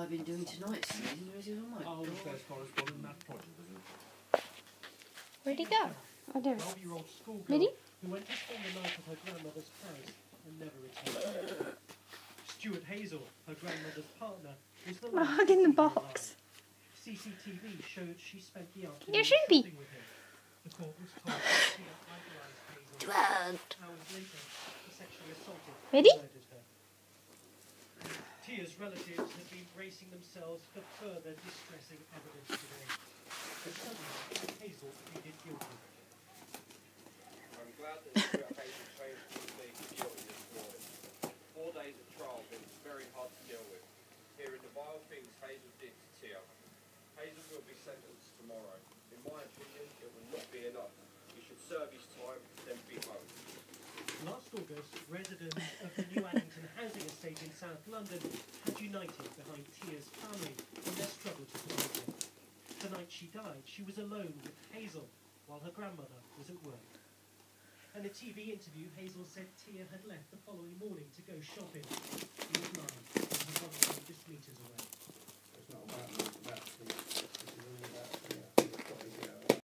I been doing tonight, Susan? Oh, where'd he go? Oh, there he is. Did he? Who went to spend the night at her grandmother's house and never returned. Stuart Hazel, her grandmother's partner, was the last Hug in the box. CCTV showed she spent the afternoon You're Shrimpie. shopping with him. The court was told that she had idolized Hazel. Hours later, he sexually assaulted Ready? and murdered her. Tia's relatives have been bracing themselves for further distressing evidence today. But suddenly, Hazel pleaded guilty. I'm glad that Stuart Hazel changed his plea to guilty this morning. 4 days of trial have been very hard to deal with. Hearing the vile things Hazel did to Tia. Hazel will be sentenced tomorrow. In my opinion, it will not be enough. He should serve his time, then be home. Last August, residents of the New Addington housing estate in South London had united behind Tia's family in their struggle to find her. The night she died, she was alone with Hazel while her grandmother was at work. In a TV interview, Hazel said Tia had left the following morning to go shopping. She was lying, and her mother